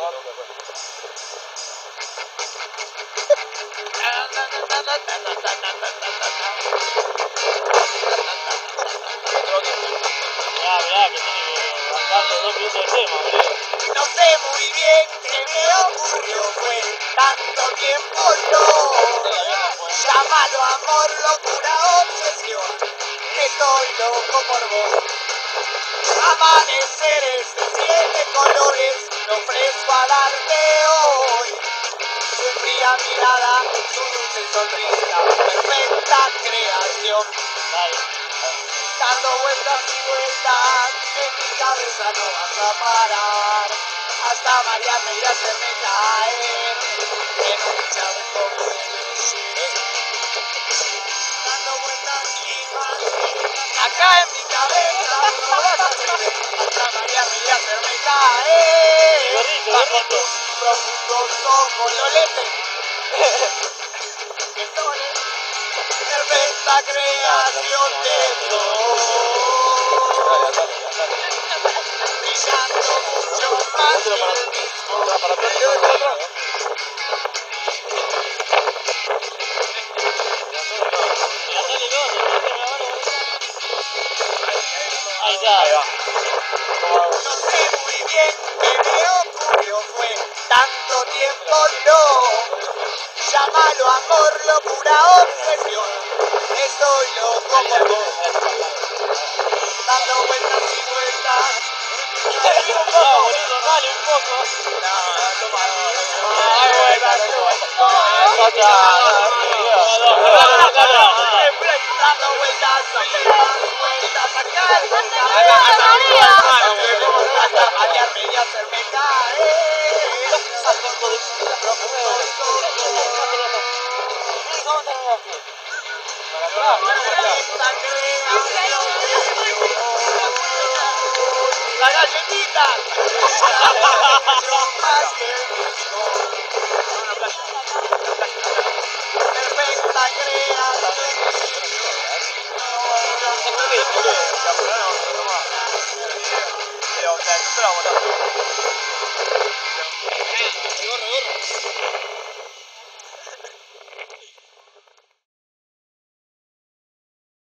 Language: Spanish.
Mirá, que tiene que bajarle 2 minutos de tema, boludo. No sé muy bien qué me ocurrió, fue tanto tiempo llámalo amor, locura, obsesión, que estoy loco por vos. Amaneceres de 7 colores, me ofrezco a darte hoy. Su fría mirada, su dulce sonrisa, perfecta creación. Dando vueltas y vueltas, en mi cabeza no vas a parar, hasta marearme y hacerme caer en un charco de dando vueltas y más, acá en mi cabeza no vas a aprender, hasta marearme y hacerme caer bajo tus profundos ojos violetes, que son perfecta creación de Dios, brillando mucho más que el mismo. Ahí está. No sé muy bien qué me ocurrió, fue tanto tiempo llámalo amor, locura, obsesión, estoy loco por vos. Dando vueltas y vueltas, y te digo un poco, Bonito, dale un poco. dando vueltas y vueltas acá en mi cabeza, hasta marearme y hacerme caer. La galletita. Más que el mismo. Perfecta creación.